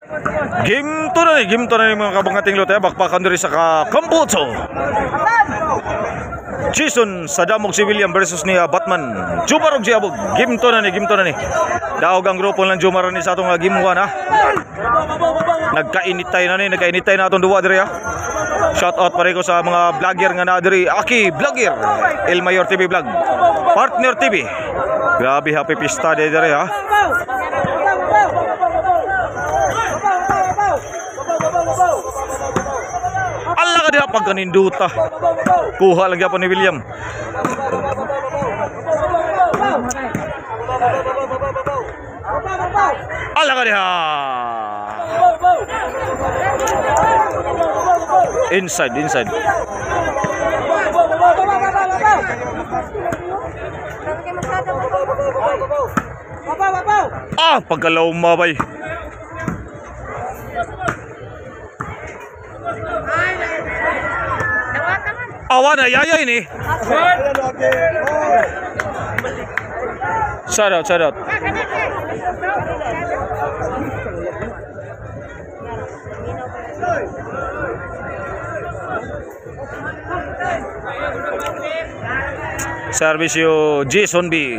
Game to na ni mga kabangating lote. Bakpakan diri sa Kamboto. Jason sa damog si William versus ni Batman. Jumar og Giabog. Game to na ni. Daog ang grupo ng Jumar ni sa atong game 1 ha. Nagkainitay na atong duwa diri ha. Shout out pare ko sa mga vlogger nga na diri. Aki Vlogger, El Mayor TV Vlog, Partner TV. Grabe happy pista diri ha. Allah ka diha pagkaninduta. Kuha lang gyapon ni William. Allah ka diha. Inside. Pagkalaw mabay. Awan na yaya ini. Shout out. Servisyo Jason B.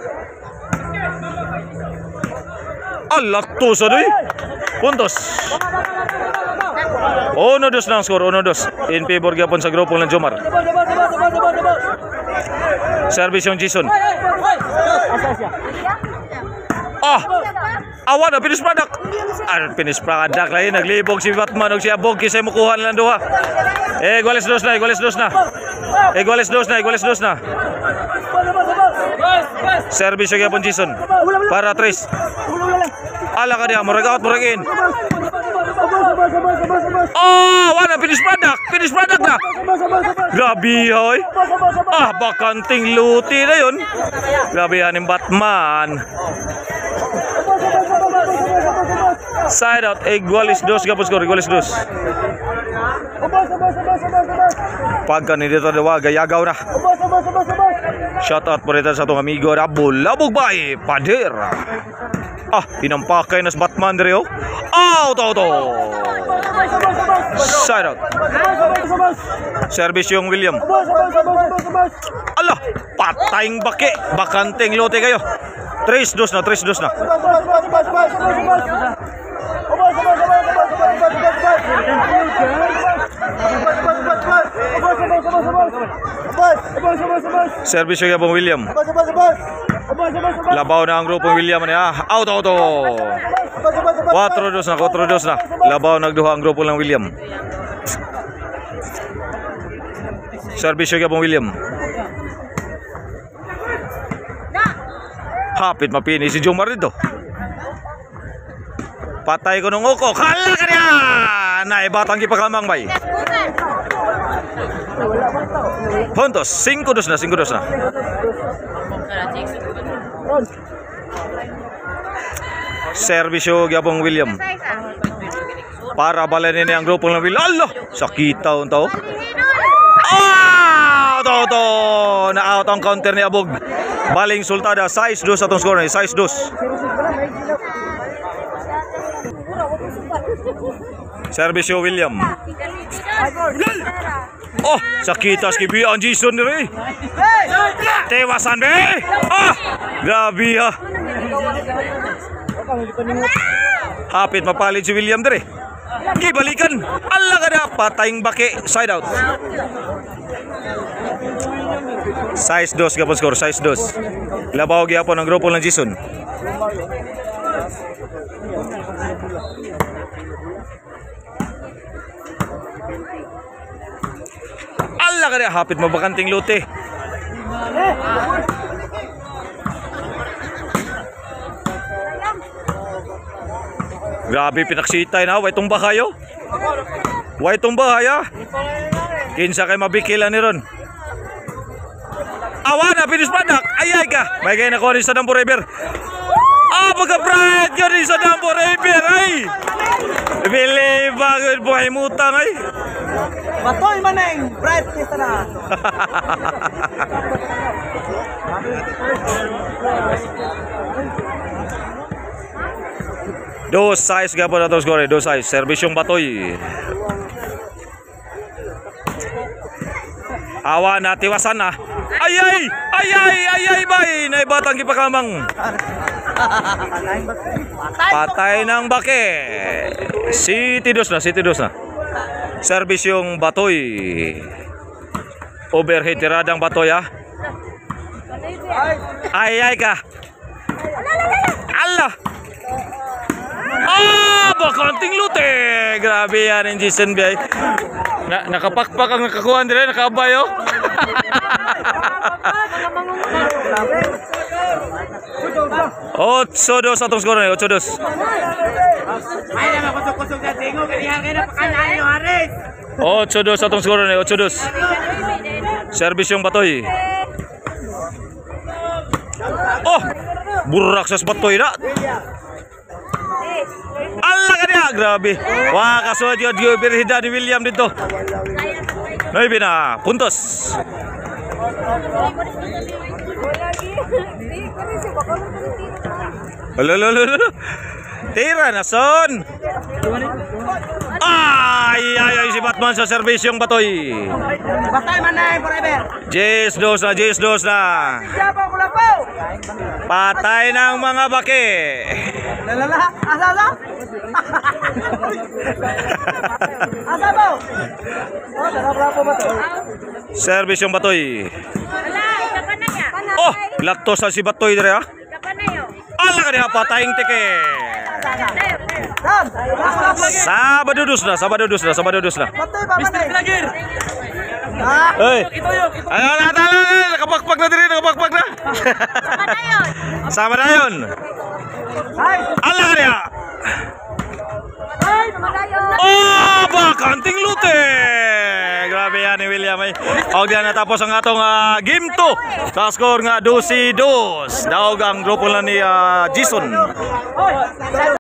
Alakto sa doy. Puntos. 1-2 na ang score, 1-2 in favor gyapon sa grupo ng Jomar. Service yung Jason. Awan na finish product. Finish product lain naglibog si Batman og si Abog kisay mukuha na lang duha. Iguales dos na. Service yung gyapon Jason para 3. Ala ka diha murag-in. Wala finish product na. Grabe hoy. Bakanting luti na yun. Grabe yan yung Batman. Side out, igualis dos gapos skor, igualis dos. Pagka ni dito daw gayagaw na. Shout out po rin sa itong amigo na bulabog bay, pader. Inampakay na sa Batman diri oh. Auto. Side out. Service yung William. Allah, patayng baki, bakanteng lote kayo. 3-2 na. Service yung yapong William. Labaw na ang grupong William niya. Auto. 4-2 na. Labaw nagduha ang grupo ng William. Service yung yapong William. Hapit mapini si Jomar dito. Patay ko nung uko. Kala ka niya! Naibatang kipakamang bay. Puntos. 5-2 na. Servisyo gyapong William. Para balanin niya ang grupo ng William. Allah! Sakita unta. Na-out ang counter ni Abog. Baling sultada. 6-2 atong score na. 6-2. Servisyo William. Sakitas kibian Jason diri. Tewasan be. Grabe ha. Hapit mapalit si William diri. Gibalikan. Allah ka na patayng baki. Side out. 6-2 gapon score. 6-2. Labaw gyapon ang grupo ng Jason. Allah ka na hapit mabakanting lote. Grabe pinaksitay na. Way tumba kayo. Kinsa kay mabikilan ni ron. Awana finish product. Ayay ka. May kay nakuha ni sa Dambo River. Pagka-pride yun ni sa Dambo River. Ay. Bili bagod buhay mutang ay. Matoy maneng. Pride kisa na. 2 size gapon atong score, 2 size. Servisyong Batoy. Awa na tiwasan na. Ay bay, naibatang gipakamang. Patay ng bake. City dos na. Servisyong Batoy. Overhead tiradang Batoy ah. Ay ka. Allah. Bakanting lute. Grabe yan yung Jason Biay. Nakapakpak ang nakakuha nila, nakabay oh. 8-2 atong skor na 8-2. Ay naman kusog-kusog na tingo, kanihan kayo na pakalaan nyo, Haris. 8-2 atong skor na 8-2. Servisyong Batoy. Oh, burak sa Batoy na. Allah ka niya, grabe. Wah, kasuad yun, berhida ni William dito. Noibi na, puntos. Lolo. Tira na son. Ay si Batman sa serbisyong Batoy. Batoy manay forever. Jess dos na. Patay ng mga bake. Lalala, asa? Asa mo? Oh, darap ba to? Servisyong Batoy. Wala, kapan na ya? Oh, laktos sa si Batoy dire ah. Kapan na yo? Allah ka niya, pataying teke. Sabado dus na. Batoy pa manay. Flagger. Hey. Ayo na, nakapakpak na dire, nakapakpak na. Kapan na yun? Sama na yun. Allah ka niya. Ay, malayo. Bakanting lute. Grabe yan ni William ay. Og diyan natapos ang atong game 2. Sa score nga 12-2. Daog ang grupo lang ni Jason.